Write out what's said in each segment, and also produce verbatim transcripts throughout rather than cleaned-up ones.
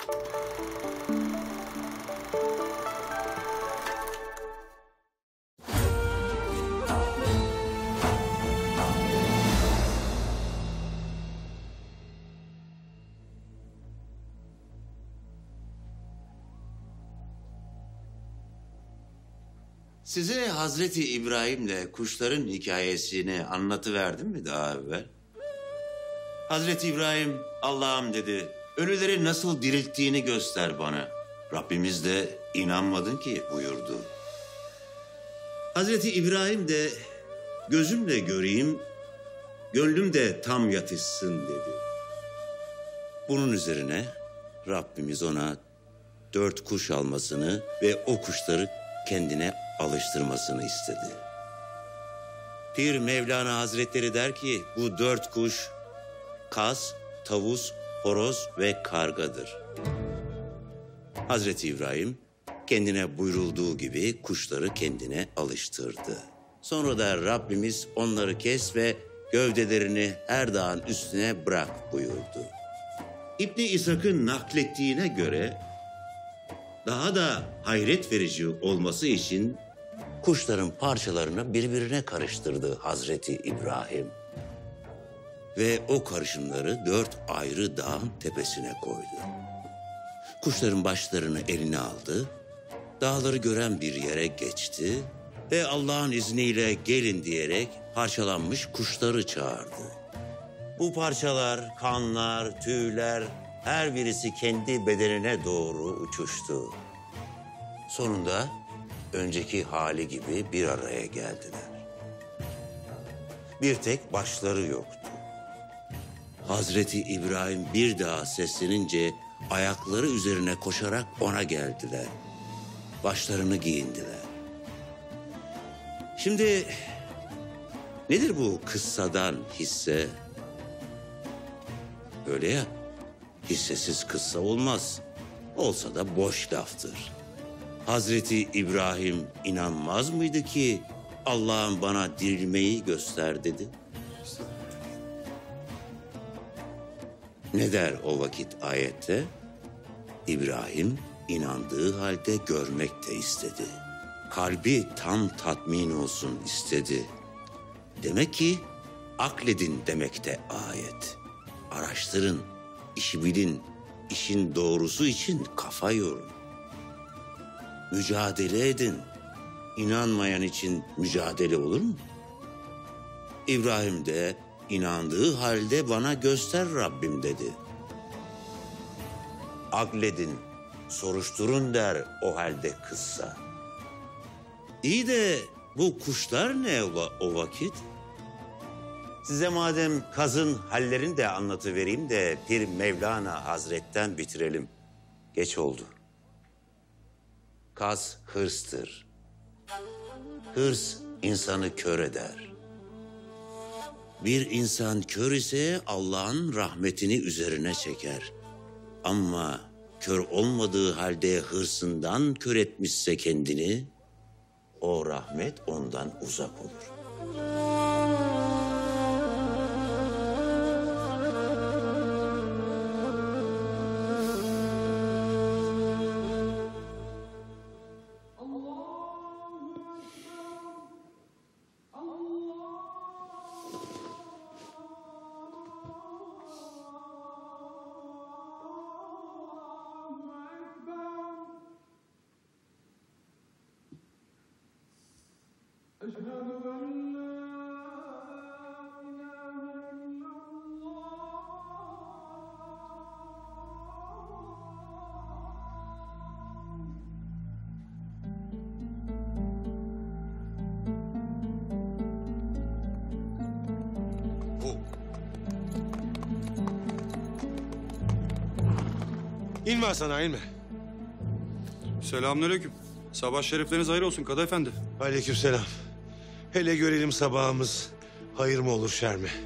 Size Hazreti İbrahim'le kuşların hikayesini anlatıverdim mi daha evvel? Hazreti İbrahim, Allah'ım dedi, ölüleri nasıl dirilttiğini göster bana. Rabbimiz de inanmadın ki buyurdu. Hazreti İbrahim de gözümle göreyim, gönlüm de tam yatışsın dedi. Bunun üzerine Rabbimiz ona dört kuş almasını ve o kuşları kendine alıştırmasını istedi. Pir Mevlana Hazretleri der ki bu dört kuş kaz, tavus, horoz ve kargadır. Hazreti İbrahim kendine buyurulduğu gibi kuşları kendine alıştırdı. Sonra da Rabbimiz onları kes ve gövdelerini her dağın üstüne bırak buyurdu. İbni İshak'ın naklettiğine göre daha da hayret verici olması için kuşların parçalarını birbirine karıştırdı Hazreti İbrahim. Ve o karışımları dört ayrı dağın tepesine koydu. Kuşların başlarını eline aldı, dağları gören bir yere geçti ve Allah'ın izniyle gelin diyerek parçalanmış kuşları çağırdı. Bu parçalar, kanlar, tüyler, her birisi kendi bedenine doğru uçuştu. Sonunda önceki hali gibi bir araya geldiler. Bir tek başları yoktu. Hazreti İbrahim bir daha seslenince ayakları üzerine koşarak ona geldiler. Başlarını giyindiler. Şimdi nedir bu kıssadan hisse? Öyle ya, hissesiz kıssa olmaz. Olsa da boş laftır. Hazreti İbrahim inanmaz mıydı ki Allah'ım bana dirilmeyi göster dedi? Ne der o vakit ayette? İbrahim inandığı halde görmek de istedi. Kalbi tam tatmin olsun istedi. Demek ki akledin demekte ayet. Araştırın, işi bilin, işin doğrusu için kafa yorun. Mücadele edin. İnanmayan için mücadele olur mu? İbrahim de inandığı halde bana göster Rabbim dedi. Akledin, soruşturun der o halde kıssa. İyi de bu kuşlar ne o vakit? Size madem kazın hallerini de anlatıvereyim de Pir Mevlana Hazret'ten bitirelim. Geç oldu. Kaz hırstır. Hırs insanı kör eder. Bir insan kör ise Allah'ın rahmetini üzerine çeker. Ama kör olmadığı halde hırsından kör etmişse kendini, o rahmet ondan uzak olur. İnme Hasan, inme. Selamünaleyküm. Sabah şerifleriniz hayır olsun Kadı Efendi. Aleykümselam. Hele görelim sabahımız hayır mı olur şer mi?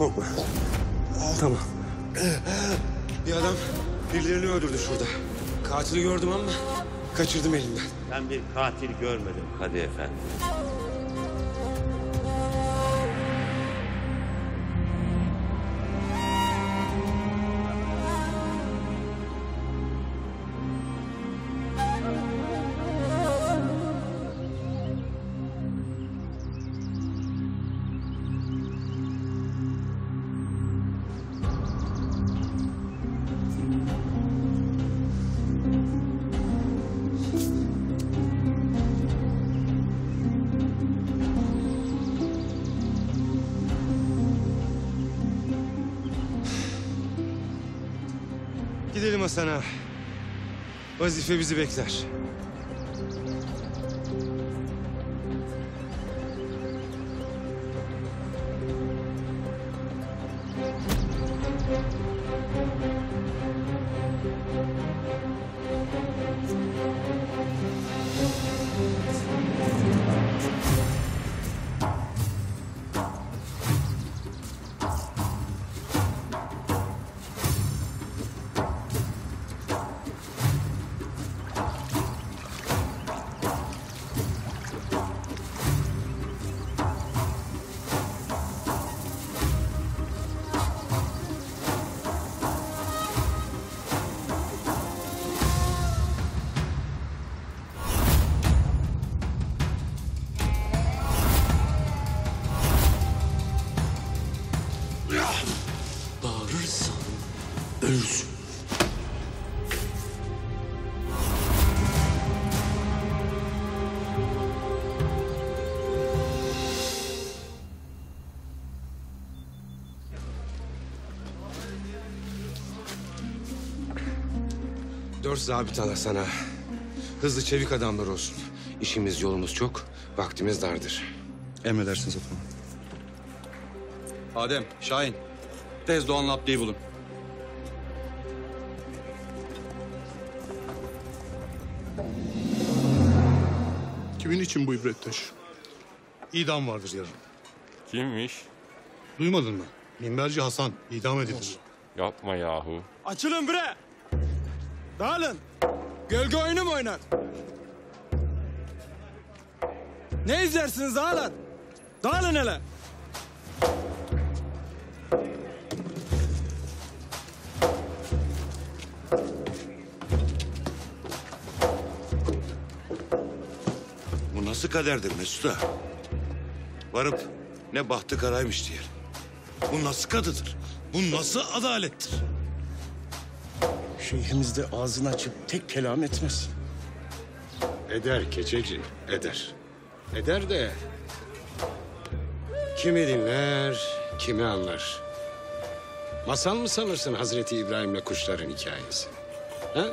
Korkma. Tamam. Bir adam birilerini öldürdü şurada. Katili gördüm ama kaçırdım elimden. Ben bir katil görmedim Kadı Efendi. Gidelim Hasan ağa. Vazife bizi bekler. Bağırırsan ölürsün. Dört zabıtalar Hasan ağa. Hızlı çevik adamlar olsun. İşimiz yolumuz çok, vaktimiz dardır. Emredersiniz efendim. Adem, Şahin. Tez Doğan'la Abdi'yi bulun. Kimin için bu ibretteş? İdam vardır yarın. Kimmiş? Duymadın mı? Minberci Hasan idam edilir. Yapma yahu. Açılın bre! Dağılın! Gölge oyunu mu oynar? Ne izlersiniz dağılın? Dağılın hele! Bu nasıl kaderdir Mesut ağa? Varıp ne bahtı karaymış diyelim. Bu nasıl kadıdır? Bu nasıl adalettir? Şeyhimiz de ağzını açıp tek kelam etmez. Eder keçeci, eder. Eder de kimi dinler, kimi anlar. Masal mı sanırsın Hazreti İbrahim'le kuşların hikayesi? Ha?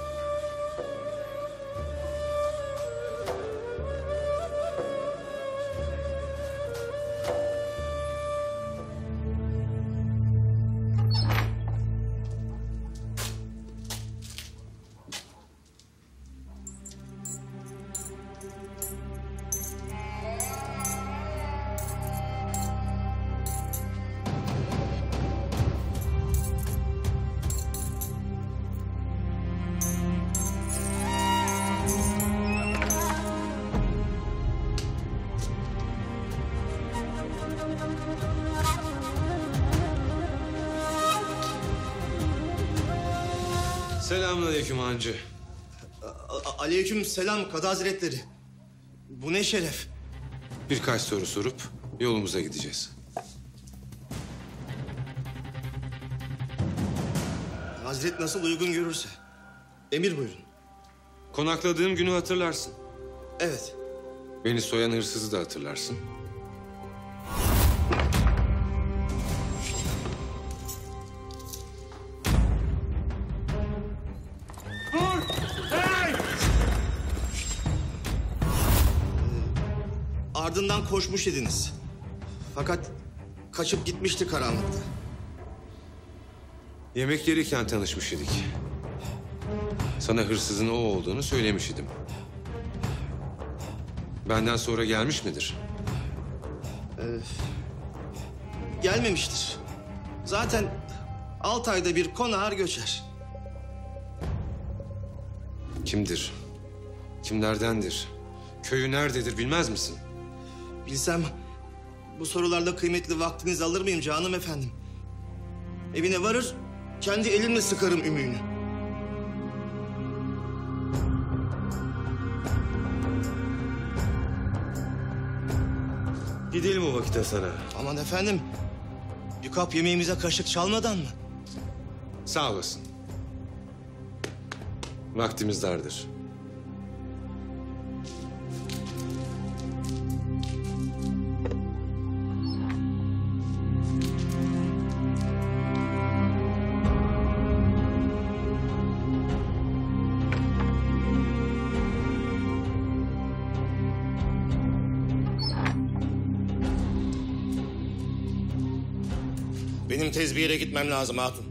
Selamünaleyküm hancı. A- Aleyküm selam Kadı Hazretleri. Bu ne şeref? Birkaç soru sorup yolumuza gideceğiz. Hazret nasıl uygun görürse. Emir buyurun. Konakladığım günü hatırlarsın. Evet. Beni soyan hırsızı da hatırlarsın. Ardından koşmuş idiniz. Fakat kaçıp gitmişti karanlıkta. Yemek yerken tanışmış idik. Sana hırsızın o olduğunu söylemiş idim. Benden sonra gelmiş midir? Gelmemiştir. Zaten altı ayda bir konar göçer. Kimdir? Kimlerdendir? Köyü nerededir bilmez misin? Bilsem bu sorularla kıymetli vaktinizi alır mıyım canım efendim? Evine varır, kendi elimle sıkarım ümüğünü. Gidelim o vakit Hasan'a. Aman efendim, bir kap yemeğimize kaşık çalmadan mı? Sağ olasın. Vaktimiz dardır. Benim tez bir yere gitmem lazım hatun.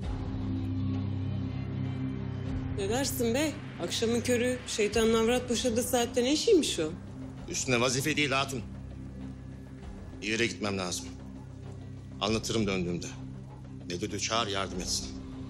Ne dersin be? Akşamın körü şeytanın avrat boşadığı saatte ne işiymiş o? Üstüne vazife değil hatun. Bir yere gitmem lazım. Anlatırım döndüğümde. Ne dedi çağır yardım etsin.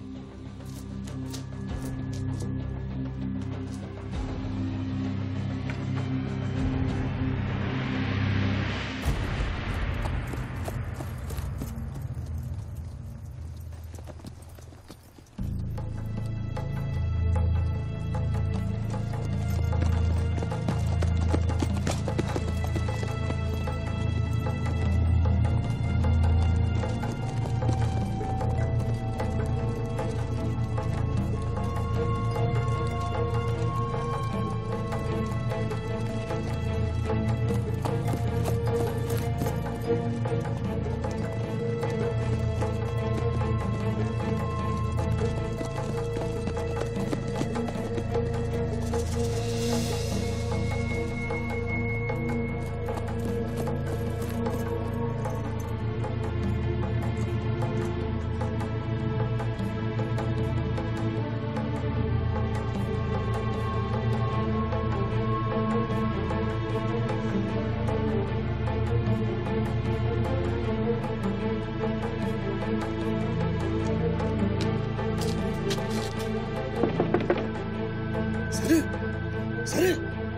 Sarı! Sarı!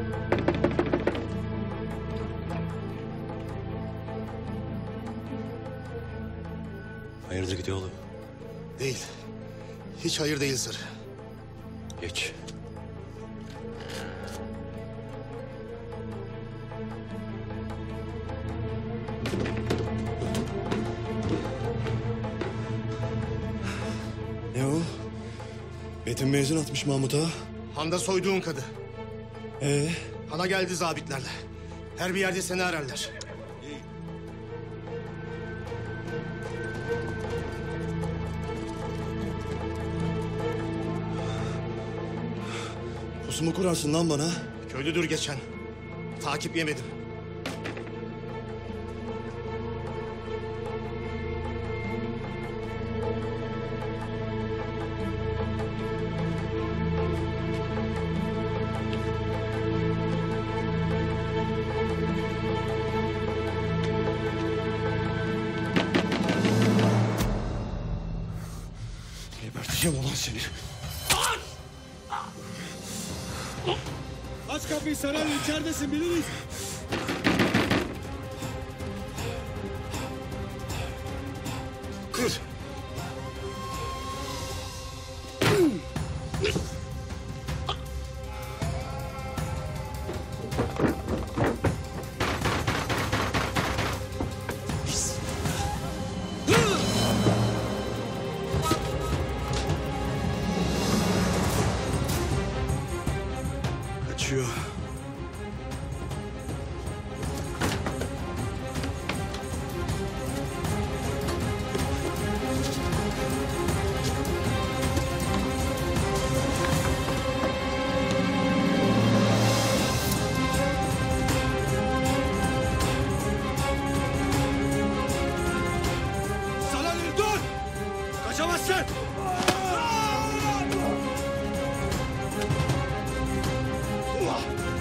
Hayırdır gidiyor oğlum? Değil. Hiç hayır değil Sarı. Geç. Ne o? Betim mezun atmış Mahmut ağa. Handa soyduğun kadı. Ee? Hana geldi zabitlerle. Her bir yerde seni ararlar. Pusumu kurarsın lan bana. Köylüdür geçen. Takip yemedim. Geberteceğim ulan seni. Aç kapıyı Sarı, içeridesin biliriz. Kır. Kaçıyor. Salalım dur! Kaçamazsın! Ulan!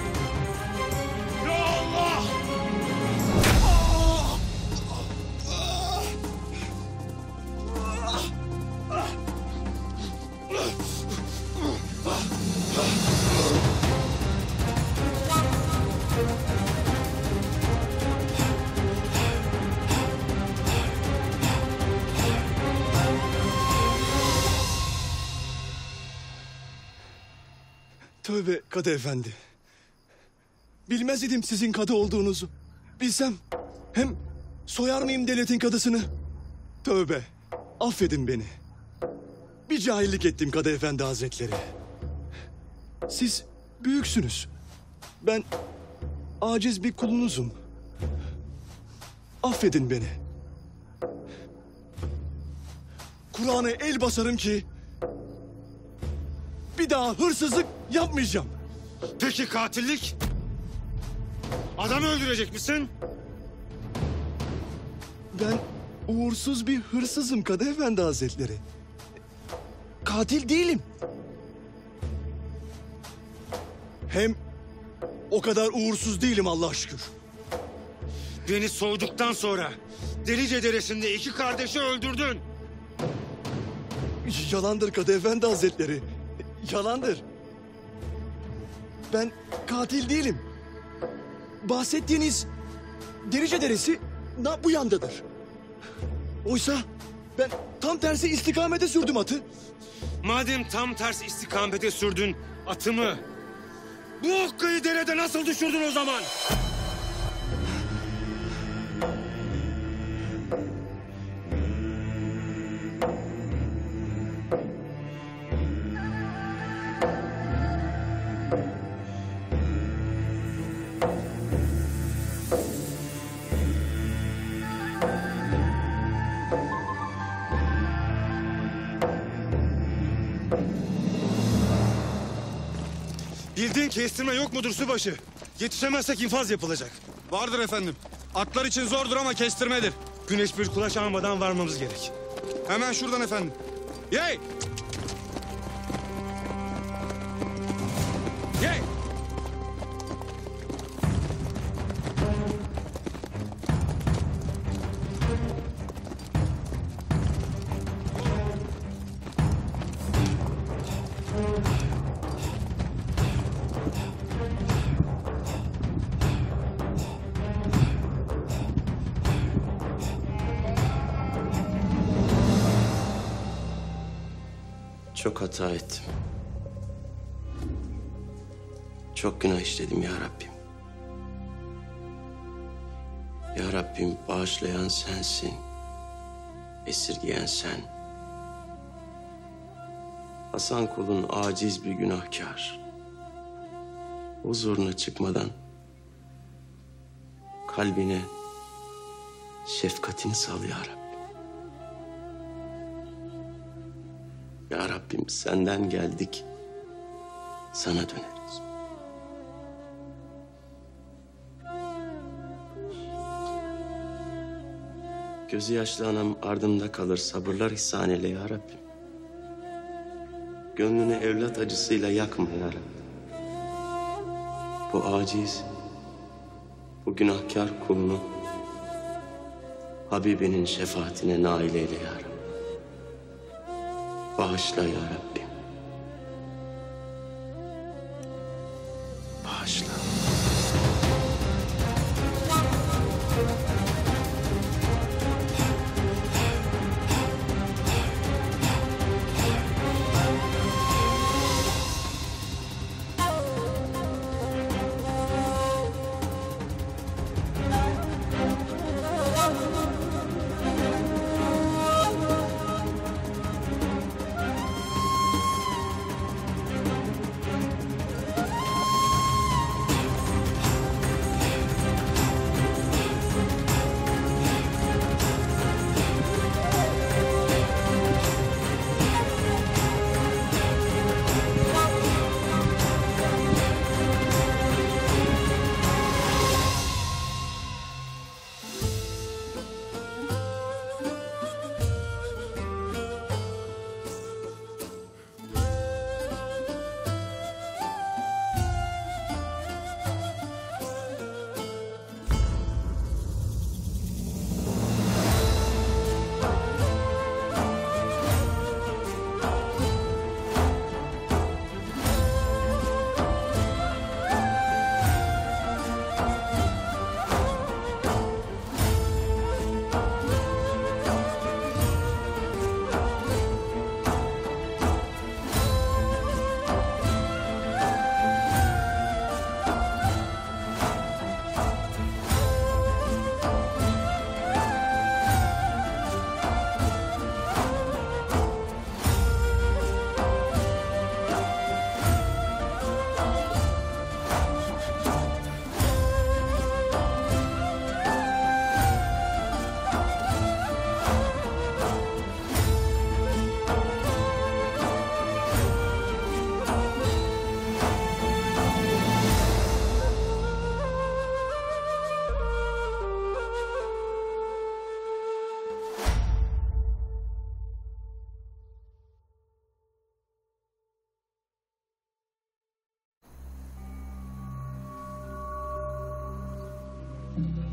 Tövbe Kadı Efendi. Bilmez idim sizin kadı olduğunuzu. Bilsem hem soyar mıyım devletin kadısını? Tövbe, affedin beni. Bir cahillik ettim Kadı Efendi Hazretleri. Siz büyüksünüz. Ben aciz bir kulunuzum. Affedin beni. Kur'an'a el basarım ki bir daha hırsızlık yapmayacağım. Peki katillik? Adam öldürecek misin? Ben uğursuz bir hırsızım Kadı Efendi Hazretleri. Katil değilim. Hem o kadar uğursuz değilim Allah'a şükür. Beni soyduktan sonra Delice Deresi'nde iki kardeşi öldürdün. Yalandır Kadı Efendi Hazretleri. Yalandır. Ben katil değilim. Bahsettiğiniz Delice Deresi na bu yandadır. Oysa ben tam tersi istikamete sürdüm atı. Madem tam ters istikamete sürdün atımı, bu okkayı derede nasıl düşürdün o zaman? Bildiğin kestirme yok mudur subaşı? Yetişemezsek infaz yapılacak. Vardır efendim. Atlar için zordur ama kestirmedir. Güneş bir kulaç almadan varmamız gerek. Hemen şuradan efendim. Yey! Yey! Çok hata ettim. Çok günah işledim ya Rabbim. Ya Rabbim bağışlayan sensin. Esirgeyen sen. Hasan kulun aciz bir günahkar. Huzuruna çıkmadan kalbine şefkatini sal ya Rabbim. Ya Rabbim senden geldik, sana döneriz. Gözü yaşlı anam ardımda kalır, sabırlar ihsan eyle ya Rabbim. Gönlünü evlat acısıyla yakma ya Rabbim. Bu aciz, bu günahkar kulunu Habibinin şefaatine nail eyle ya Rabbim. Bağışla ya Rabbim. Bağışla.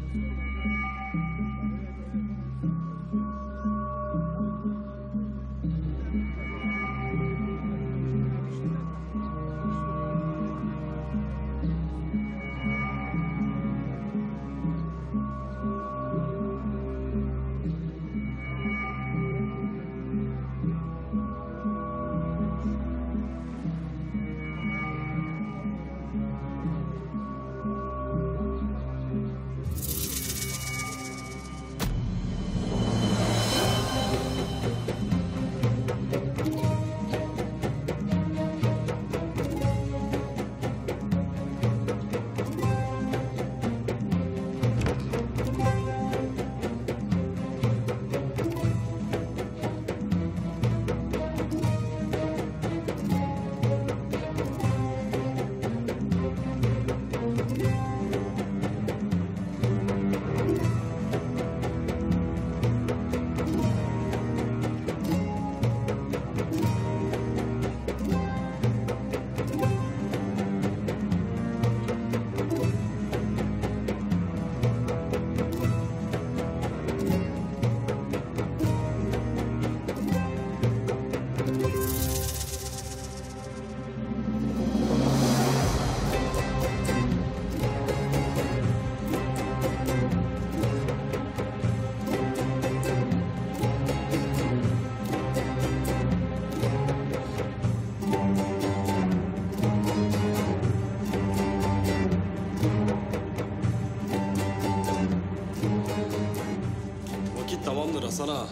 Tamamdır Hasan ağa.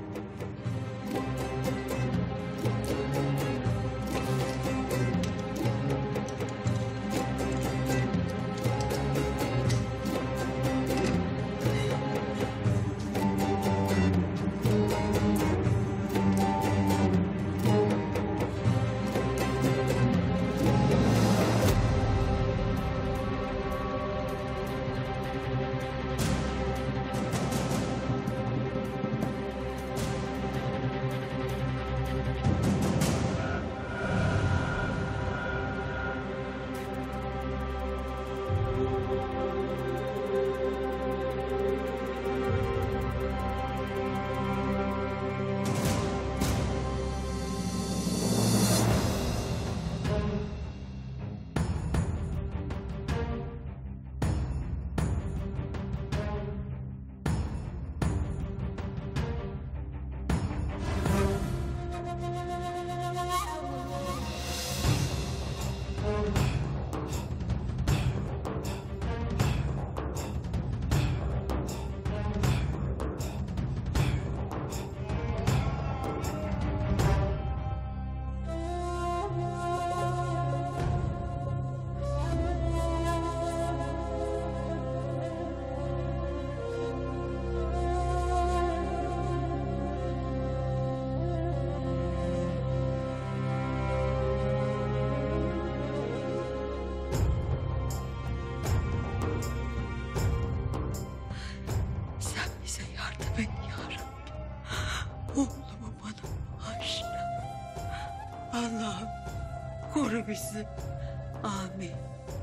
Oğlumu bana bağışla. Allah'ım koru bizi. Amin.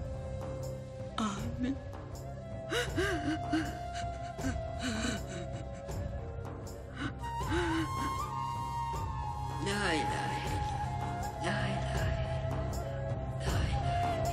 Amin. La ilahe illallah. La ilahe illallah. La ilahe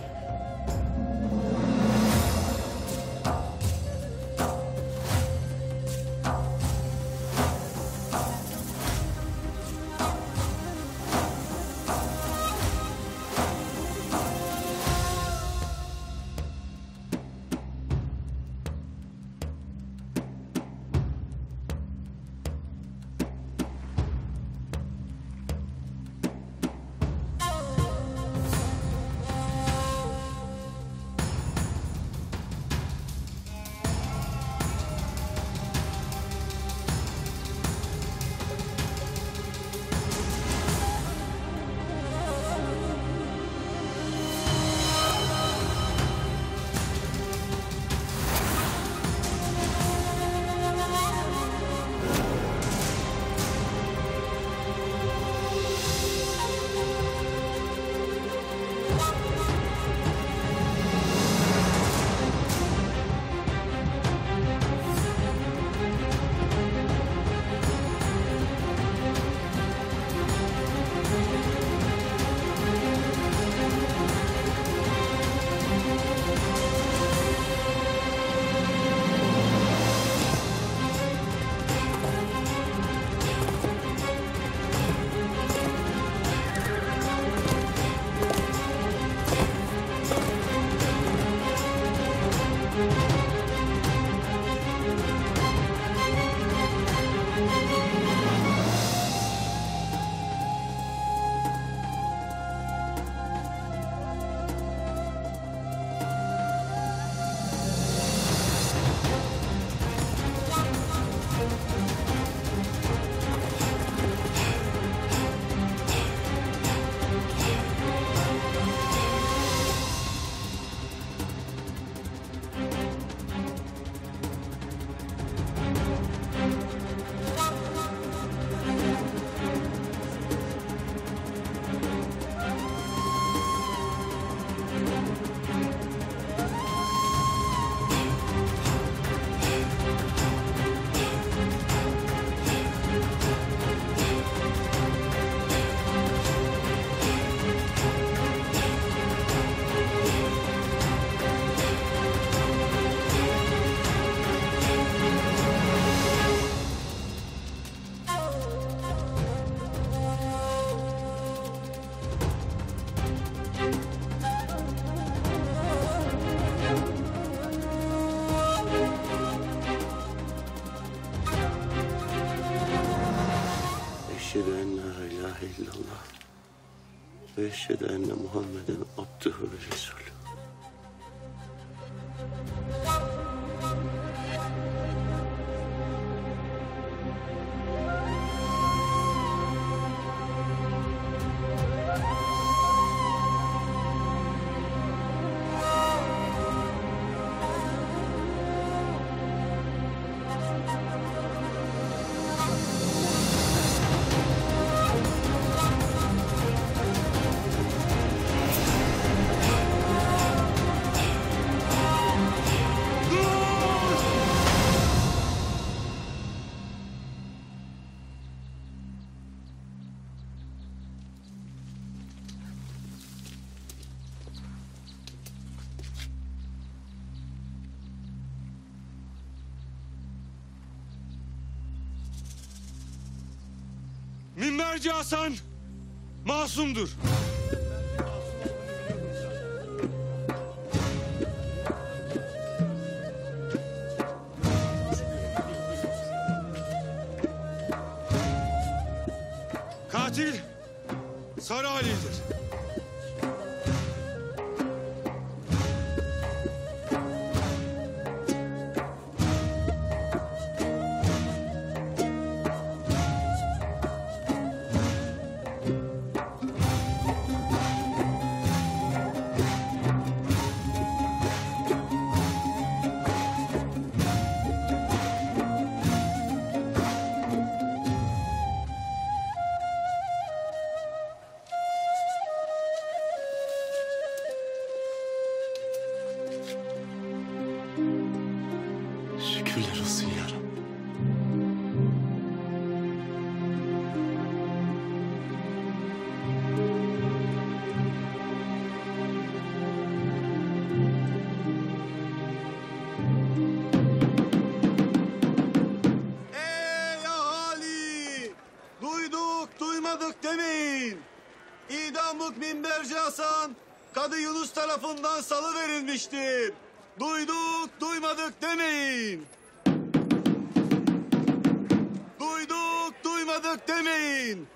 ve eşhedü enne Muhammeden abdühü ve resulü. Minberci Hasan masumdur. Katil Sarı Halil'dir. Şükürler olsun ya Rabbi. Ey ahali! Duyduk, duymadık demeyin. İdamlık Minberci Hasan, Kadı Yunus tarafından salıverilmiştir. Duyduk, duymadık demeyin. Duyduk, duymadık demeyin.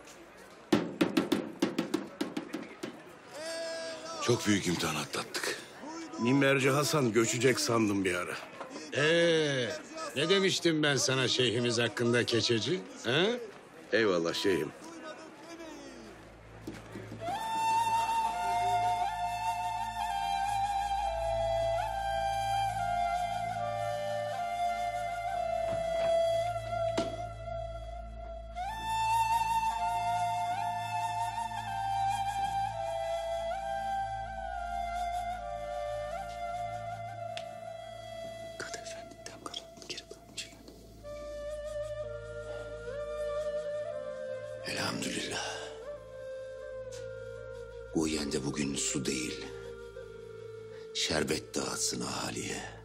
Çok büyük imtihan atlattık. Minberci Hasan göçecek sandım bir ara. Ee, ne demiştim ben sana şeyhimiz hakkında keçeci? He? Eyvallah şeyhim. Kadı Efendi dem karanlık geri bırakmayacak. Elhamdülillah. Uyen de bugün su değil, şerbet dağıtsın ahaliye.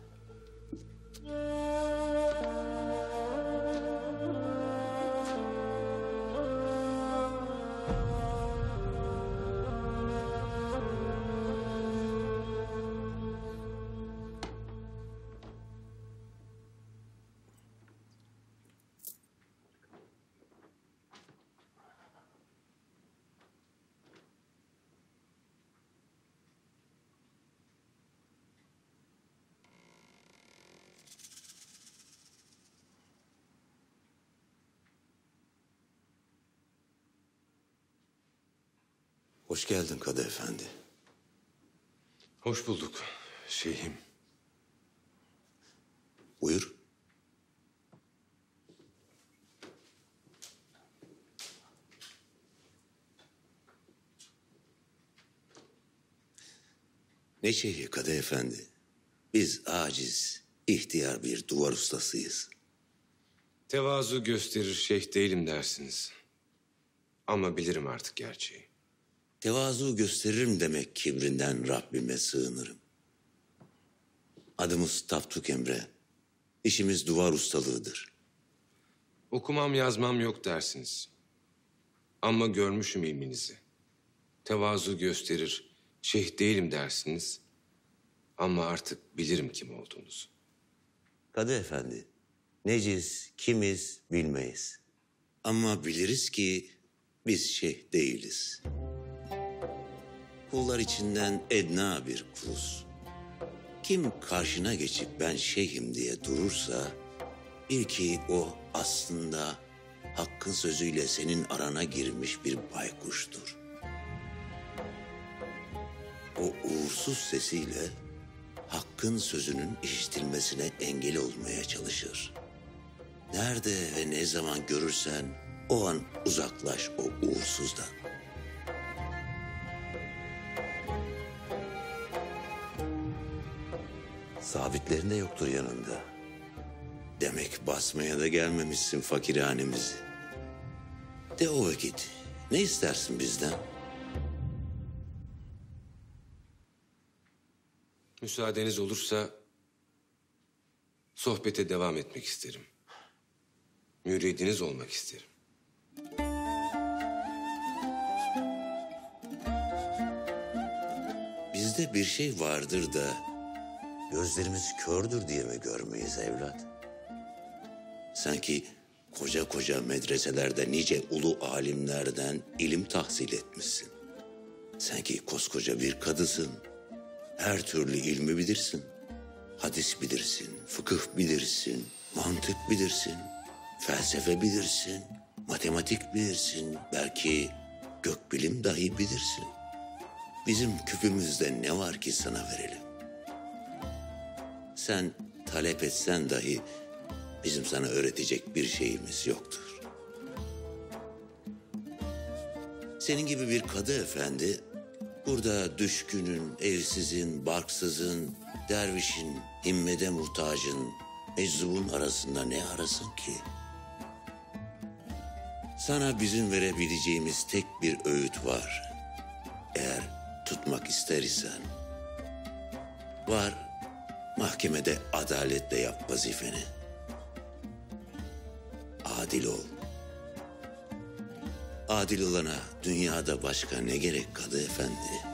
Hoş geldin Kadı Efendi. Hoş bulduk şeyhim. Buyur. Ne şeyhi Kadı Efendi? Biz aciz, ihtiyar bir duvar ustasıyız. Tevazu gösterir şeyh değilim dersiniz. Ama bilirim artık gerçeği. Tevazu gösteririm demek kibrinden Rabbime sığınırım. Adımız Taftuk Emre. İşimiz duvar ustalığıdır. Okumam yazmam yok dersiniz. Ama görmüşüm ilminizi. Tevazu gösterir, şeyh değilim dersiniz. Ama artık bilirim kim olduğunuzu. Kadı Efendi, neciz, kimiz bilmeyiz. Ama biliriz ki biz şeyh değiliz. kullar içinden edna bir kuluz. Kim karşına geçip ben şeyhim diye durursa, bil ki o aslında Hakk'ın sözüyle senin arana girmiş bir baykuştur. O uğursuz sesiyle Hakk'ın sözünün işitilmesine engel olmaya çalışır. Nerede ve ne zaman görürsen o an uzaklaş o uğursuzdan. Sabitlerin de yoktur yanında. Demek basmaya da gelmemişsin fakirhanemizi. De o vakit ne istersin bizden? Müsaadeniz olursa sohbete devam etmek isterim. Müridiniz olmak isterim. Bizde bir şey vardır da gözlerimiz kördür diye mi görmeyiz evlat? Sanki koca koca medreselerde nice ulu alimlerden ilim tahsil etmişsin. Sanki koskoca bir kadısın. Her türlü ilmi bilirsin. Hadis bilirsin, fıkıh bilirsin, mantık bilirsin, felsefe bilirsin, matematik bilirsin, belki gökbilim dahi bilirsin. Bizim küpümüzde ne var ki sana verelim? Sen talep etsen dahi bizim sana öğretecek bir şeyimiz yoktur. Senin gibi bir kadı efendi burada düşkünün, evsizin, barksızın, dervişin, himmete muhtacın, meczubun arasında ne arasın ki? Sana bizim verebileceğimiz tek bir öğüt var. Eğer tutmak ister isen, var mahkemede adaletle yap vazifeni. Adil ol. Adil olana dünyada başka ne gerek kadı efendi?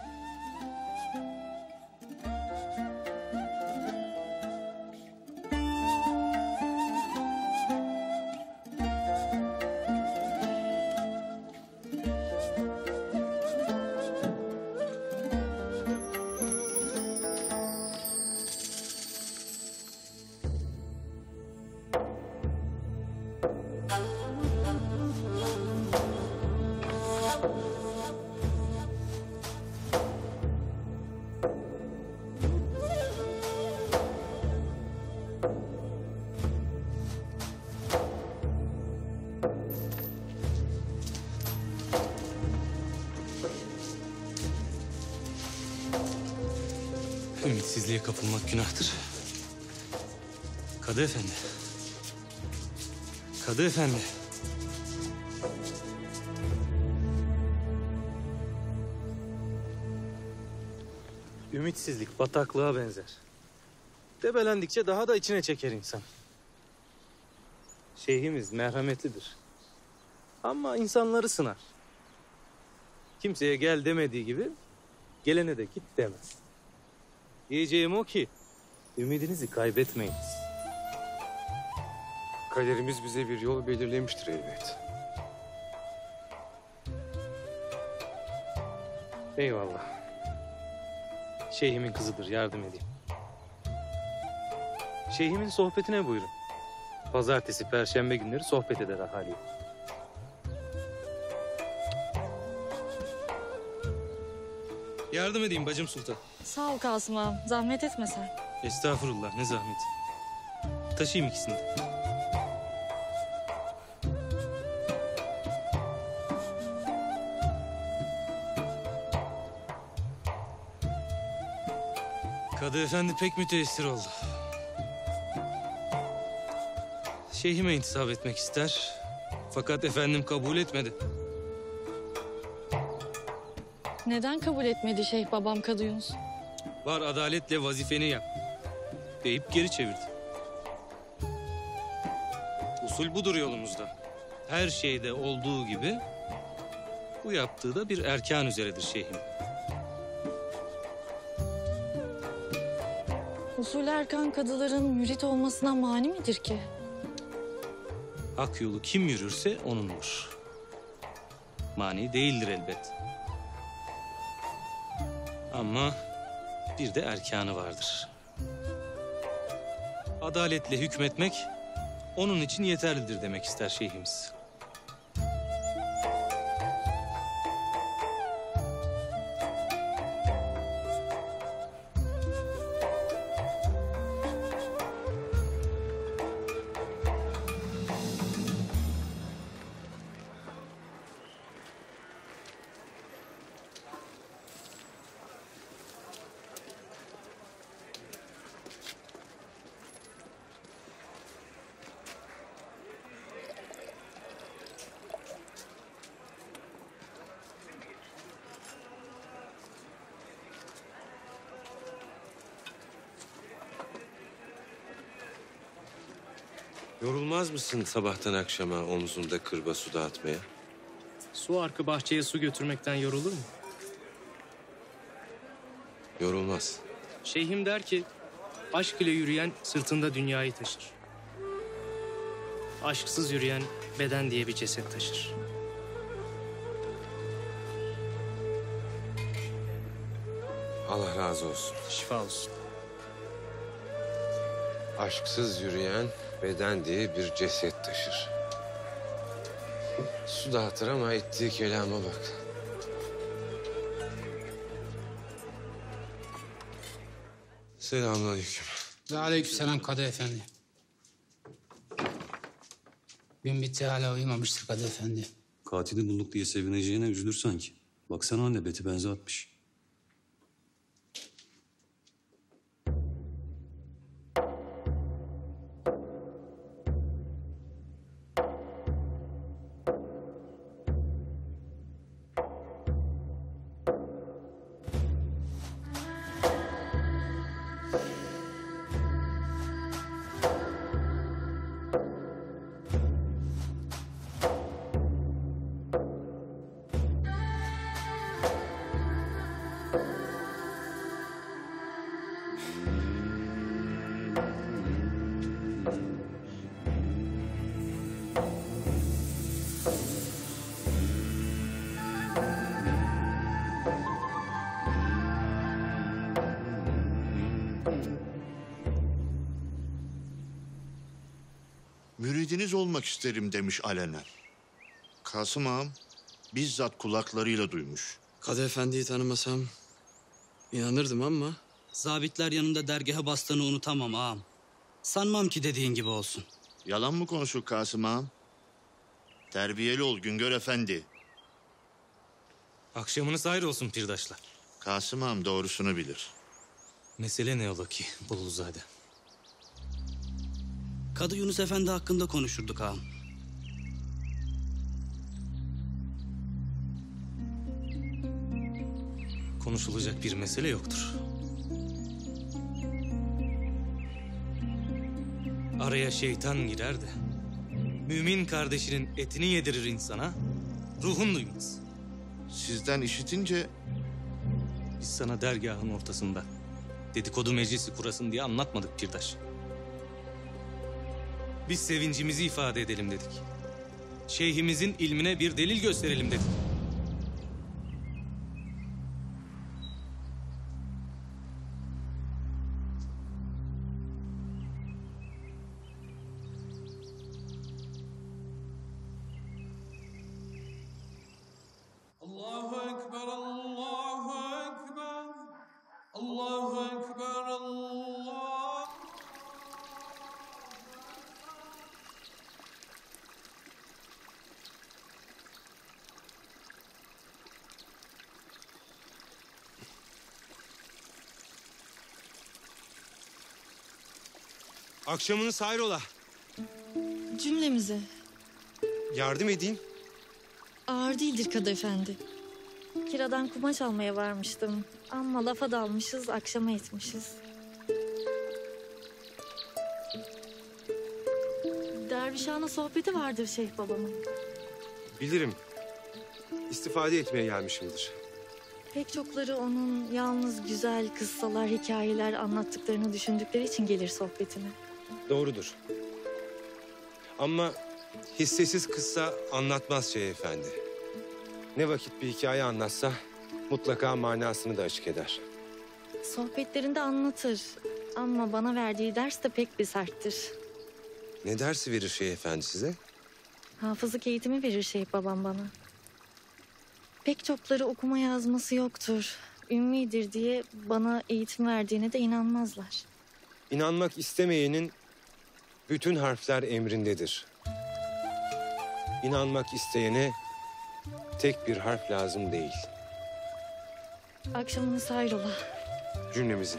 Ümitsizliğe kapılmak günahtır. Kadı efendi. Kadı efendi. Ümitsizlik bataklığa benzer. Debelendikçe daha da içine çeker insan. Şeyhimiz merhametlidir. Ama insanları sınar. Kimseye gel demediği gibi gelene de git demez. Diyeceğim o ki ümidinizi kaybetmeyiniz. Kaderimiz bize bir yol belirlemiştir elbet. Eyvallah. Şeyhimin kızıdır, yardım edeyim. Şeyhimin sohbetine buyurun. Pazartesi, perşembe günleri sohbet eder ahali. Yardım edeyim bacım sultan. Sağ ol Kasım ağam. Zahmet etme sen. Estağfurullah, ne zahmet. Taşıyayım ikisini de. Kadı efendi pek müteessir oldu. Şeyhime intisap etmek ister. Fakat efendim kabul etmedi. Neden kabul etmedi şeyh babam Kadı Yunus? Var adaletle vazifeni yap deyip geri çevirdi. Usul budur yolumuzda. Her şeyde olduğu gibi bu yaptığı da bir erkan üzeredir şeyhim. Usul erkan kadıların mürit olmasına mani midir ki? Hak yolu kim yürürse onundur. Mani değildir elbet. Ama bir de erkanı vardır. Adaletle hükmetmek onun için yeterlidir demek ister şeyhimiz. Yorulmaz mısın sabahtan akşama omzunda kırba su dağıtmaya? Su arkı bahçeye su götürmekten yorulur mu? Yorulmaz. Şeyhim der ki, aşk ile yürüyen sırtında dünyayı taşır. Aşksız yürüyen beden diye bir ceset taşır. Allah razı olsun. Şifa olsun. Aşksız yürüyen beden diye bir ceset taşır. Su dağıtır ama ettiği kelama bak. Selamünaleyküm. Ve aleykümselam Kadı Efendi. Gün bitti hala uyumamıştır Kadı Efendi. Katili bulduk diye sevineceğine üzülür sanki. Baksana anne beti benze atmış. Müridiniz olmak isterim demiş alenen. Kasım ağam bizzat kulaklarıyla duymuş. Kadı Efendi'yi tanımasam inanırdım ama... Zabitler yanında dergaha bastığını unutamam ağam. Sanmam ki dediğin gibi olsun. Yalan mı konuşur Kasım ağam? Terbiyeli ol Güngör Efendi. Akşamınız hayır olsun pirdaşlar. Kasım ağam doğrusunu bilir. Mesele ne ola ki Buluzade? Kadı Yunus Efendi hakkında konuşurduk ağam. Konuşulacak bir mesele yoktur. Araya şeytan girer de mümin kardeşinin etini yedirir insana, ruhun duymaz. Sizden işitince... Biz sana dergahın ortasında dedikodu meclisi kurasın diye anlatmadık pirdaş. Biz sevincimizi ifade edelim dedik. Şeyhimizin ilmine bir delil gösterelim dedik. Allahu Ekber, Allahu Ekber, Allahu Ekber, Allah. Akşamınız hayrola. Cümlemize. Yardım edeyim. Ağır değildir Kadı Efendi. Kiradan kumaş almaya varmıştım. Ama lafa dalmışız, akşama etmişiz. Dervişhane sohbeti vardır Şeyh babamın. Bilirim. İstifade etmeye gelmişimdir. Pek çokları onun yalnız güzel kıssalar, hikayeler anlattıklarını düşündükleri için gelir sohbetine. Doğrudur. Ama hissesiz kıssa anlatmaz Şeyh Efendi. Ne vakit bir hikaye anlatsa mutlaka manasını da açık eder. Sohbetlerinde anlatır. Ama bana verdiği ders de pek bir serttir. Ne dersi verir Şeyh Efendi size? Hafızlık eğitimi verir Şeyh babam bana. Pek çokları okuma yazması yoktur. Ümmidir diye bana eğitim verdiğine de inanmazlar. İnanmak istemeyenin bütün harfler emrindedir. İnanmak isteyene tek bir harf lazım değil. Akşamınız hayrola. Cümlemizin.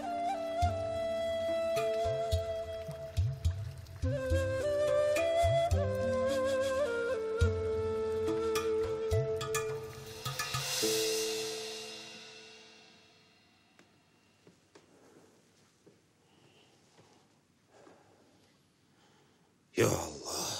Ya Allah.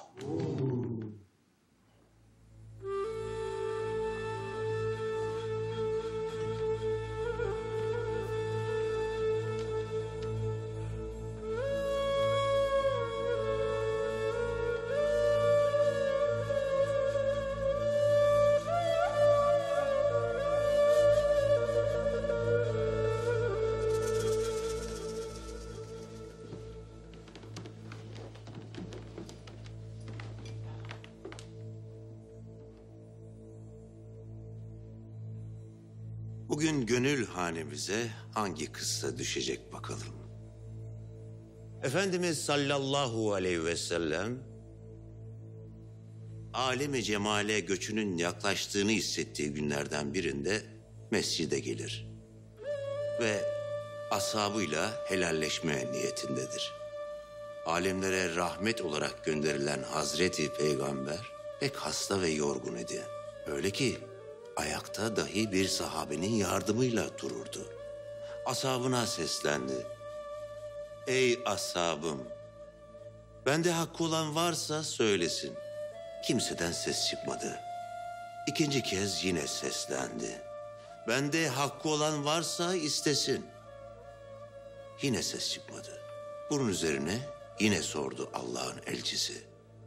Bugün gönül hanemize hangi kıssa düşecek bakalım. Efendimiz sallallahu aleyhi ve sellem alem-i cemale göçünün yaklaştığını hissettiği günlerden birinde mescide gelir. Ve ashabıyla helalleşme niyetindedir. Alemlere rahmet olarak gönderilen Hazreti Peygamber pek hasta ve yorgun idi. Öyle ki ayakta dahi bir sahabenin yardımıyla dururdu. Ashabına seslendi. Ey ashabım! Bende hakkı olan varsa söylesin. Kimseden ses çıkmadı. İkinci kez yine seslendi. Bende hakkı olan varsa istesin. Yine ses çıkmadı. Bunun üzerine yine sordu Allah'ın elçisi.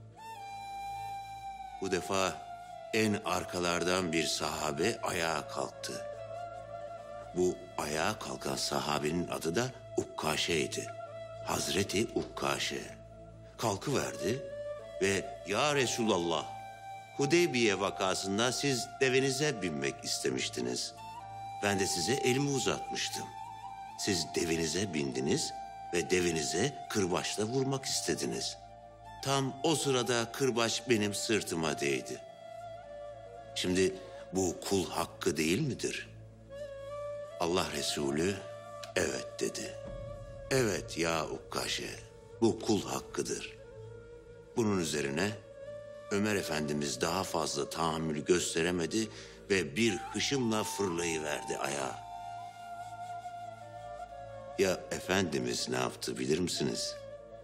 Bu defa en arkalardan bir sahabe ayağa kalktı. Bu ayağa kalkan sahabenin adı da Ukkaşe'ydi. Hazreti Ukkaşe. Kalkıverdi ve ya Resulallah, Hudeybiye vakasında siz devenize binmek istemiştiniz. Ben de size elimi uzatmıştım. Siz devenize bindiniz ve devenize kırbaçla vurmak istediniz. Tam o sırada kırbaç benim sırtıma değdi. Şimdi bu kul hakkı değil midir? Allah Resulü evet dedi. Evet ya Ukkaşe, bu kul hakkıdır. Bunun üzerine Ömer Efendimiz daha fazla tahammül gösteremedi ve bir hışımla fırlayıverdi ayağa. Ya Efendimiz ne yaptı bilir misiniz?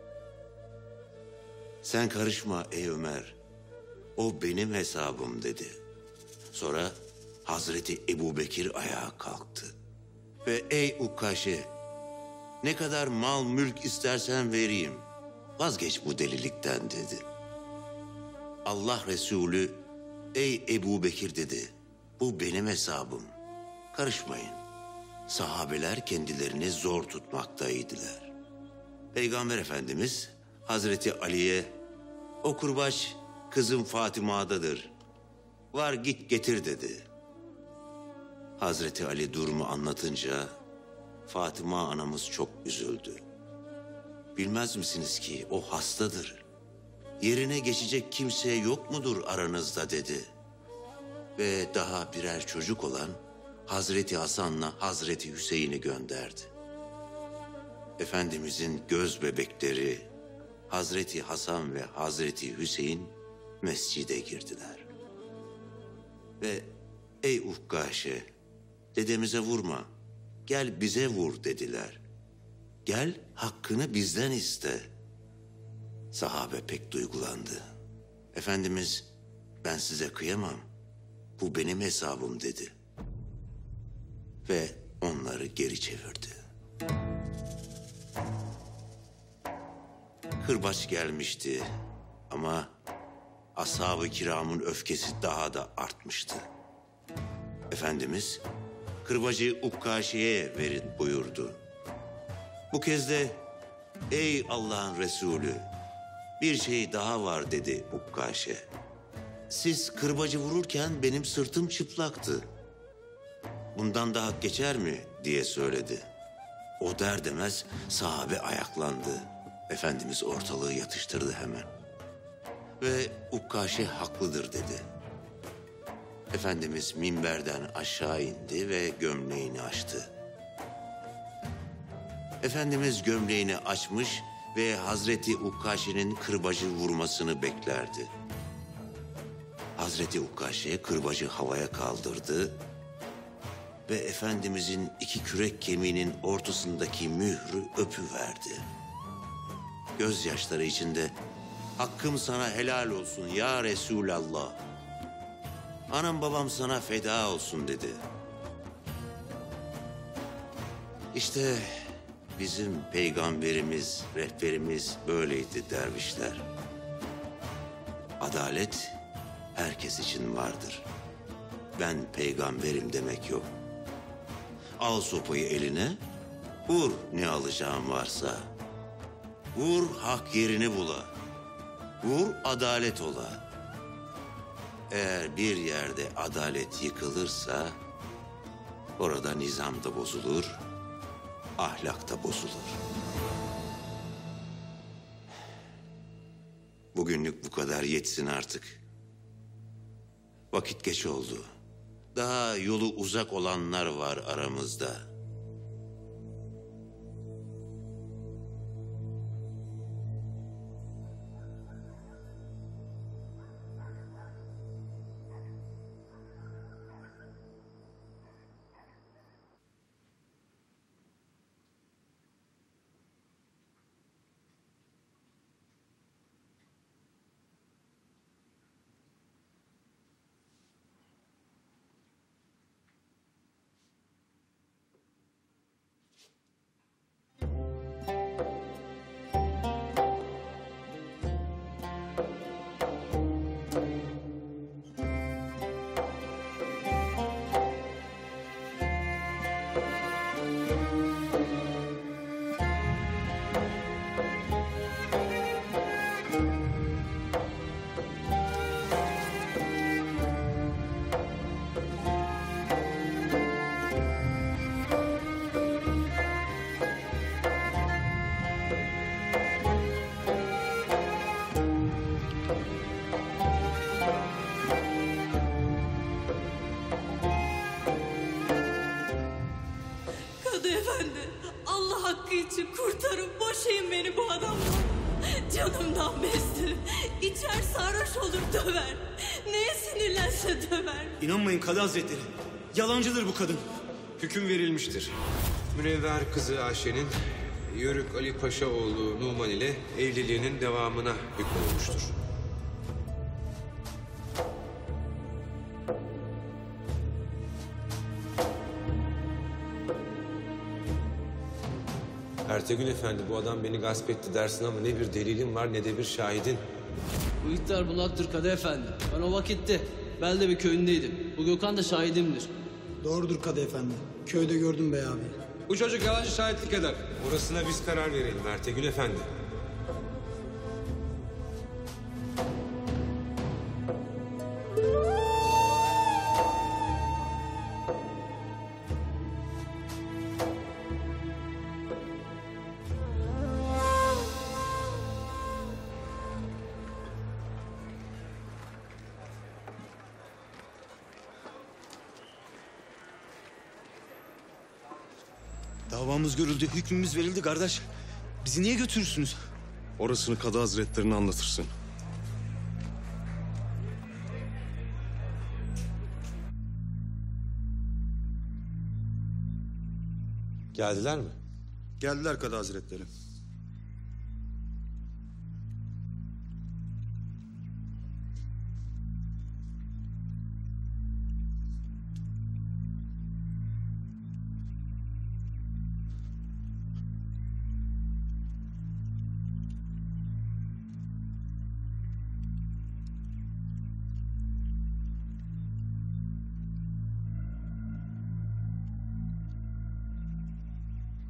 Sen karışma ey Ömer, o benim hesabım dedi. Sonra Hazreti Ebubekir ayağa kalktı. Ve ey Ukkaşe, ne kadar mal mülk istersen vereyim. Vazgeç bu delilikten dedi. Allah Resulü, ey Ebubekir dedi. Bu benim hesabım. Karışmayın. Sahabeler kendilerini zor tutmaktaydılar. Peygamber Efendimiz Hazreti Ali'ye, o kurbaç kızım Fatıma'dadır. Var git getir dedi. Hazreti Ali durumu anlatınca Fatıma anamız çok üzüldü. Bilmez misiniz ki o hastadır. Yerine geçecek kimse yok mudur aranızda dedi. Ve daha birer çocuk olan Hazreti Hasan'la Hazreti Hüseyin'i gönderdi. Efendimizin göz bebekleri Hazreti Hasan ve Hazreti Hüseyin mescide girdiler. Ve ey Ukkaşe, dedemize vurma, gel bize vur dediler. Gel hakkını bizden iste. Sahabe pek duygulandı. Efendimiz, ben size kıyamam, bu benim hesabım dedi. Ve onları geri çevirdi. Kırbaç gelmişti ama ashab-ı kiramın öfkesi daha da artmıştı. Efendimiz kırbacı Ukkaşi'ye verin buyurdu. Bu kez de ey Allah'ın Resulü bir şey daha var dedi Ukkaşi. Siz kırbacı vururken benim sırtım çıplaktı. Bundan daha geçer mi diye söyledi. O der demez sahabe ayaklandı. Efendimiz ortalığı yatıştırdı hemen. Ve Ukkaşi haklıdır dedi. Efendimiz minberden aşağı indi ve gömleğini açtı. Efendimiz gömleğini açmış ve Hazreti Ukkaşi'nin kırbacı vurmasını beklerdi. Hazreti Ukkaşi kırbacı havaya kaldırdı ve Efendimizin iki kürek kemiğinin ortasındaki mührü öpüverdi. Gözyaşları içinde hakkım sana helal olsun ya Resulallah. Anam babam sana feda olsun dedi. İşte bizim peygamberimiz, rehberimiz böyleydi dervişler. Adalet herkes için vardır. Ben peygamberim demek yok. Al sopayı eline, vur ne alacağın varsa. Vur hak yerini bula. Vur adalet ola. Eğer bir yerde adalet yıkılırsa orada nizam da bozulur, ahlak da bozulur. Bugünlük bu kadar yetsin artık. Vakit geç oldu. Daha yolu uzak olanlar var aramızda. Kadı efendi, Allah hakkı için kurtarın, boşayın beni bu adamdan. Canımdan bezdi. İçer sarhoş olur döver. Neye sinirlense döver. İnanmayın Kadı Hazretleri. Yalancıdır bu kadın. Hüküm verilmiştir. Münevver kızı Ayşe'nin Yörük Ali Paşa oğlu Numan ile evliliğinin devamına hükmolmuştur. Ertegün Efendi, bu adam beni gasp etti dersin ama ne bir delilin var ne de bir şahidin. Bu ihtar bunaktır Kadı Efendi. Ben o vakitte Belde bir köyündeydim. Bu Gökhan da şahidimdir. Doğrudur Kadı Efendi. Köyde gördüm bey abi. Bu çocuk yalancı şahitlik eder. Orasına biz karar verelim Ertegün Efendi. Davamız görüldü, hükmümüz verildi kardeş. Bizi niye götürürsünüz? Orasını Kadı Hazretlerine anlatırsın. Geldiler mi? Geldiler Kadı Hazretleri.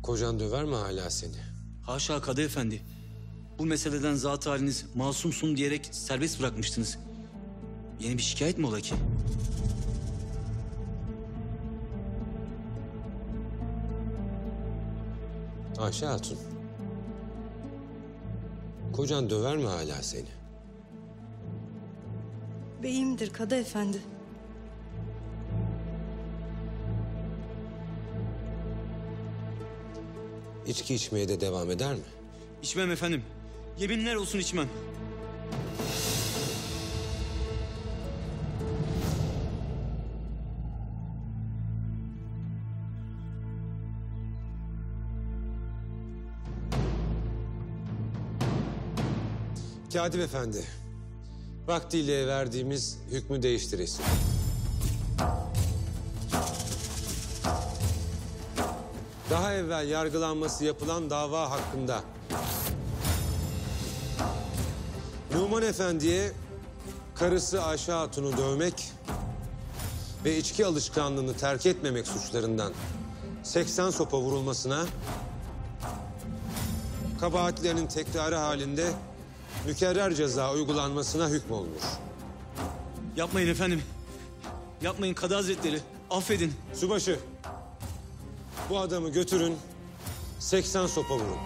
Kocan döver mi hala seni? Haşa Kadı Efendi. Bu meseleden zat haliniz masumsun diyerek serbest bırakmıştınız. Yeni bir şikayet mi ola ki? Ayşe Hatun. Kocan döver mi hala seni? Beyimdir Kadı Efendi. İçki içmeye de devam eder mi? İçmem efendim. Yeminler olsun içmem. Katip Efendi, vaktiyle verdiğimiz hükmü değiştiresin. Daha evvel yargılanması yapılan dava hakkında Numan Efendi'ye karısı Ayşe Hatun'u dövmek ve içki alışkanlığını terk etmemek suçlarından seksen sopa vurulmasına, kabahatlerinin tekrarı halinde mükerrer ceza uygulanmasına hükmolunur. Yapmayın efendim. Yapmayın Kadı Hazretleri. Affedin. Subaşı, bu adamı götürün, seksen sopa vurun.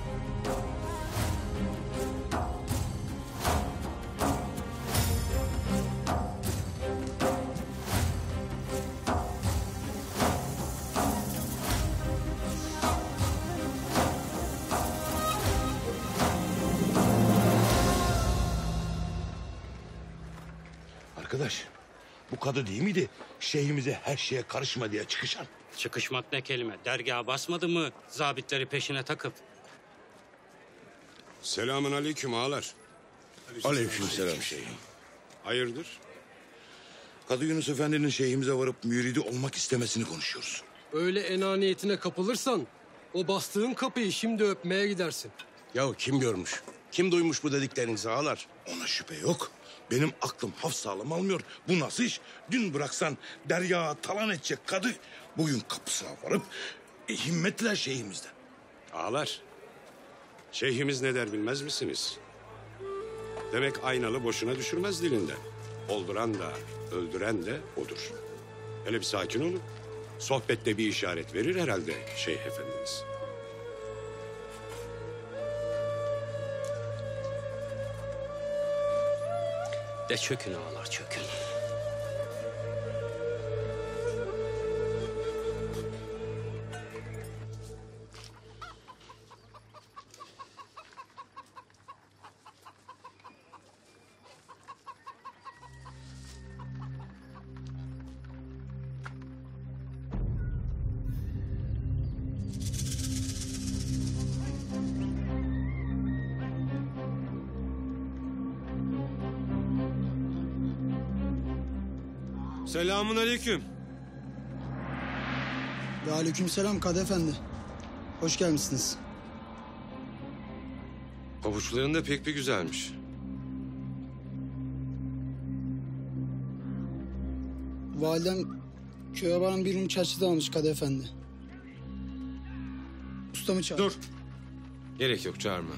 Arkadaş, bu kadı değil miydi? Şeyhimize her şeye karışma diye çıkışan. Çıkışmak ne kelime? Dergaha basmadı mı zabitleri peşine takıp? Selamun aleyküm ağalar. Aleykümselam şeyhim. Hayırdır? Kadı Yunus Efendi'nin şeyhimize varıp müridi olmak istemesini konuşuyoruz. Öyle enaniyetine kapılırsan o bastığın kapıyı şimdi öpmeye gidersin. Ya kim görmüş? Kim duymuş bu dediklerinizi ağalar? Ona şüphe yok. Benim aklım haf sağlam almıyor. Bu nasıl iş? Dün bıraksan derya talan edecek kadı. Bugün kapısına varıp e, himmetler şeyhimizden. Ağalar, şeyhimiz ne der bilmez misiniz? Demek aynalı boşuna düşürmez dilinden. Olduran da, öldüren de odur. Hele bir sakin olun. Sohbette bir işaret verir herhalde Şeyh Efendimiz. De çökün ağalar çökün. Selamun aleyküm. Ve aleykümselam Kadı Efendi. Hoş gelmişsiniz. Pabuçların da pek bir güzelmiş. Validem köye varan birini çarşıda almış Kadı Efendi. Ustamı çağır. Dur. Gerek yok, çağırma.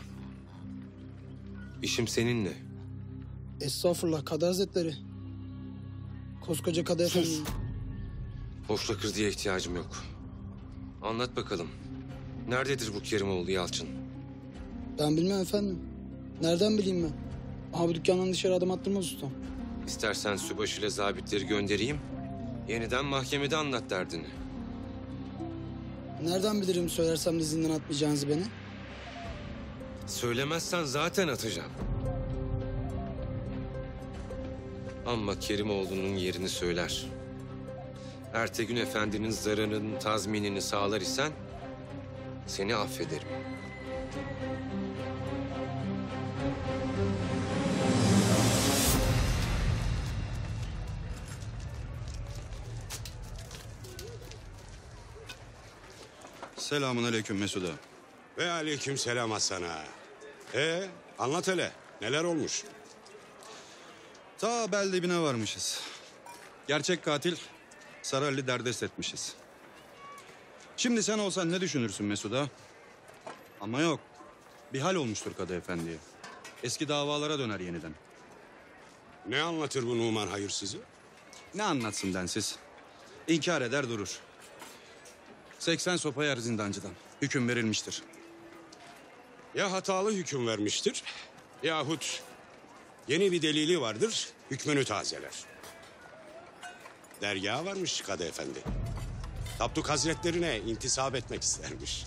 İşim seninle. Estağfurullah Kadı Hazretleri. Koskoca Kadı Efendi. Boşla kır diye ihtiyacım yok. Anlat bakalım. Nerededir bu Kerimoğlu Yalçın? Ben bilmem efendim. Nereden bileyim ben? Aha bu dükkandan dışarı adım attırmaz ustam. İstersen sübaşı ile zabitleri göndereyim. Yeniden mahkemede anlat derdini. Nereden bilirim söylersem de zindan atmayacağınızı beni? Söylemezsen zaten atacağım. Ama Kerimoğlu'nun yerini söyler. Ertegün Efendi'nin zararının tazminini sağlar isen seni affederim. Selamun aleyküm Mesut ağa. Ve aleyküm selam Hasan ağa. Ee, anlat hele. Neler olmuş? Ta bel dibine varmışız. Gerçek katil Saralli derdest etmişiz. Şimdi sen olsan ne düşünürsün Mesuda? Ama yok. Bir hal olmuştur Kadı Efendi'ye. Eski davalara döner yeniden. Ne anlatır bu Numan hayırsızı? Ne anlatsın densiz? İnkar eder durur. seksen sopa yer zindancıdan. Hüküm verilmiştir. Ya hatalı hüküm vermiştir yahut yeni bir delili vardır, hükmünü tazeler. Dergaha varmış Kadı Efendi. Tapduk Hazretlerine intisap etmek istermiş.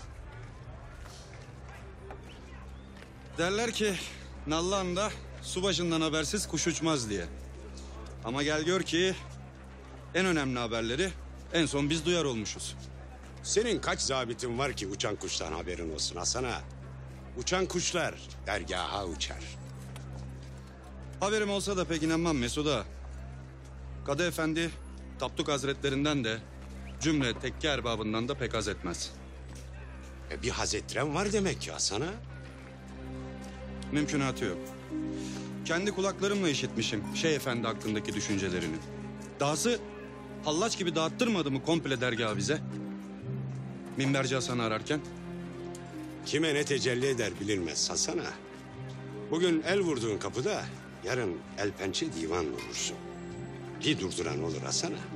Derler ki Nallıhan'da su başından habersiz kuş uçmaz diye. Ama gel gör ki en önemli haberleri en son biz duyar olmuşuz. Senin kaç zabitin var ki uçan kuştan haberin olsun Hasan ağa? Uçan kuşlar dergaha uçar. Haberim olsa da pek inanmam Mesuda. Kadı Efendi Tapduk Hazretlerinden de cümle tekke erbabından da pek haz etmez. E bir haz ettiren var demek ki Hasan ağa. Mümkünatı yok. Kendi kulaklarımla işitmişim Şeyh Efendi hakkındaki düşüncelerini. Dahası hallaç gibi dağıttırmadı mı komple dergahı bize? Minberci Hasan'ı ararken. Kime ne tecelli eder bilinmez Hasan ağa. Bugün el vurduğun kapıda yarın el pençe divan olursun. Bir durduran olur Hasan ağa.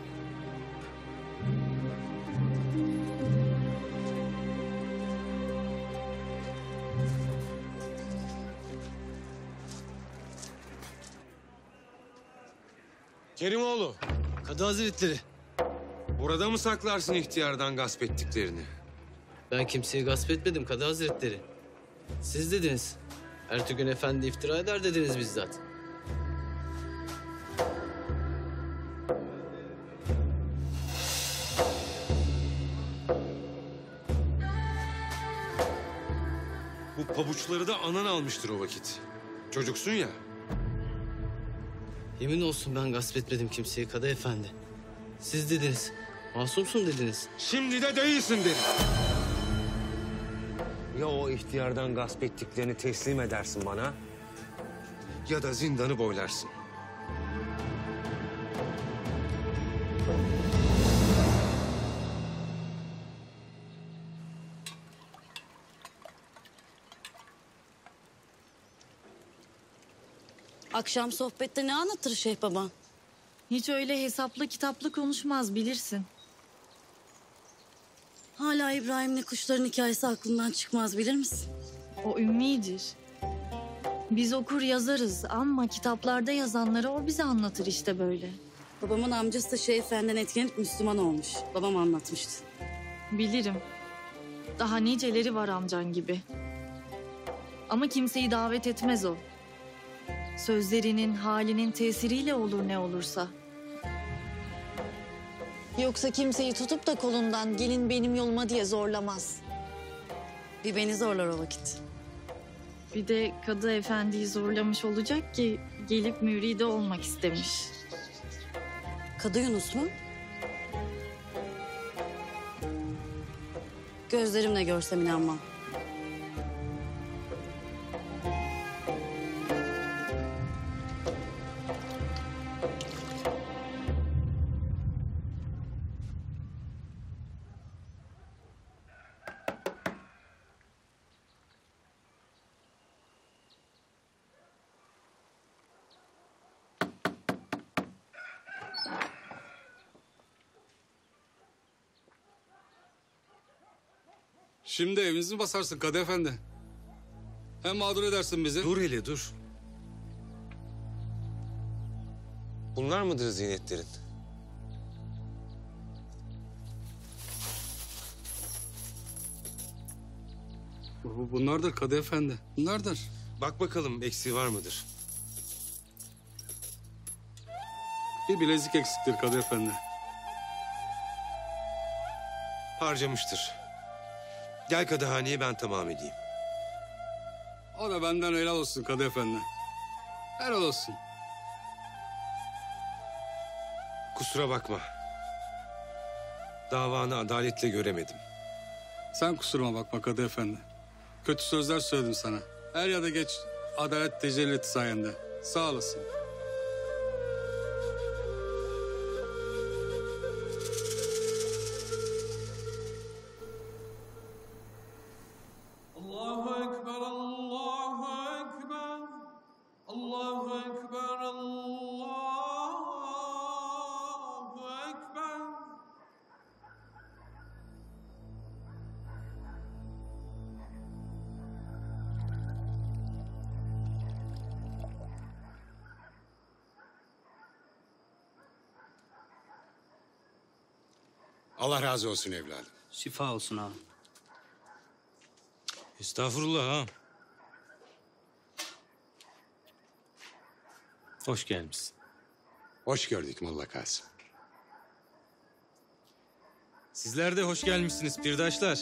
Kerimoğlu. Kadı Hazretleri. Burada mı saklarsın ihtiyardan gasp ettiklerini? Ben kimseyi gasp etmedim Kadı Hazretleri. Siz dediniz. Ertuğrul Efendi iftira eder dediniz bizzat. Bu pabuçları da anan almıştır o vakit. Çocuksun ya. Yemin olsun ben gasp etmedim kimseyi Kadı Efendi. Siz dediniz. Masumsun dediniz. Şimdi de değilsin dedim. Ya o ihtiyardan gasp ettiklerini teslim edersin bana... ya da zindanı boylarsın. Akşam sohbette ne anlatır Şeyh Baba? Hiç öyle hesaplı kitaplı konuşmaz bilirsin. Hala İbrahim'le kuşların hikayesi aklından çıkmaz bilir misin? O ümmidir. Biz okur yazarız ama kitaplarda yazanları o bize anlatır işte böyle. Babamın amcası da Şeyh Efendi'den etkilenip Müslüman olmuş. Babam anlatmıştı. Bilirim. Daha niceleri var amcan gibi. Ama kimseyi davet etmez o. Sözlerinin, halinin tesiriyle olur ne olursa. Yoksa kimseyi tutup da kolundan gelin benim yoluma diye zorlamaz. Bir beni zorlar o vakit. Bir de Kadı Efendi'yi zorlamış olacak ki gelip müride olmak istemiş. Kadı Yunus mu? Gözlerimle görsem inanmam. Şimdi evinizi mi basarsın Kadı Efendi? Hem mağdur edersin bizi. Dur hele dur. Bunlar mıdır ziynetlerin? Bu- Bunlardır Kadı Efendi. Bunlardır. Bak bakalım eksiği var mıdır? Bir bilezik eksiktir Kadı Efendi. Harcamıştır. Gel Kadıhane'yi ben tamam edeyim. O da benden helal olsun Kadı Efendi. Helal olsun. Kusura bakma. Davanı adaletle göremedim. Sen kusuruma bakma Kadı Efendi. Kötü sözler söyledim sana. Er ya da geç adalet tecelli etti sayende. Sağ olasın. Allahu Ekber, Allahu Ekber. Allahu Ekber, Allahu Ekber. Allah razı olsun evladım. Şifa olsun ağam. Estağfurullah ağam. Hoş gelmişsin. Hoş gördük Molla Kasım. Sizler de hoş gelmişsiniz pirdaşlar.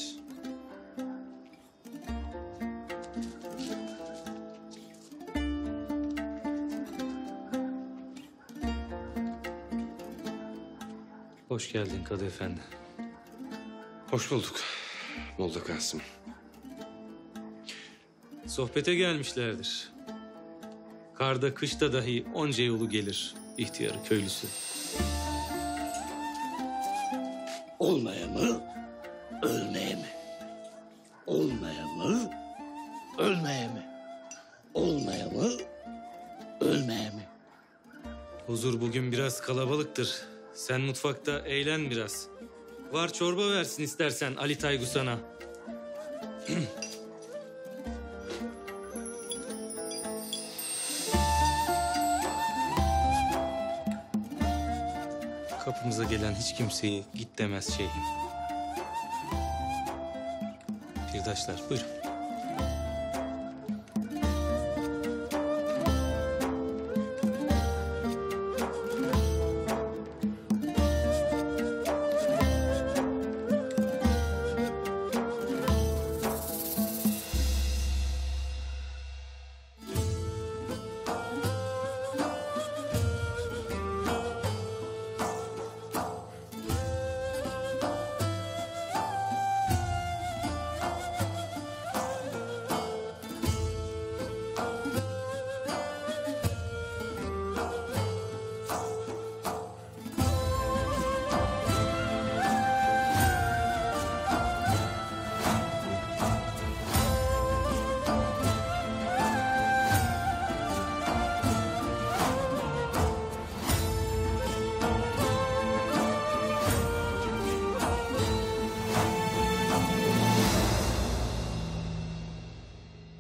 Hoş geldin Kadı Efendi. Hoş bulduk Molla Kasım. Sohbete gelmişlerdir. Karda kışta dahi onca yolu gelir ihtiyarı köylüsü. Olmaya mı, ölmeye mi? Olmaya mı, ölmeye mi? Olmaya mı, ölmeye mi? Huzur bugün biraz kalabalıktır. Sen mutfakta eğlen biraz. Var çorba versin istersen Ali Taygu sana. Kapımıza gelen hiç kimseyi git demez şeyhim. Pirdaşlar buyurun.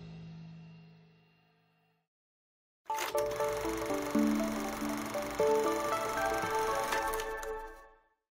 Thank you.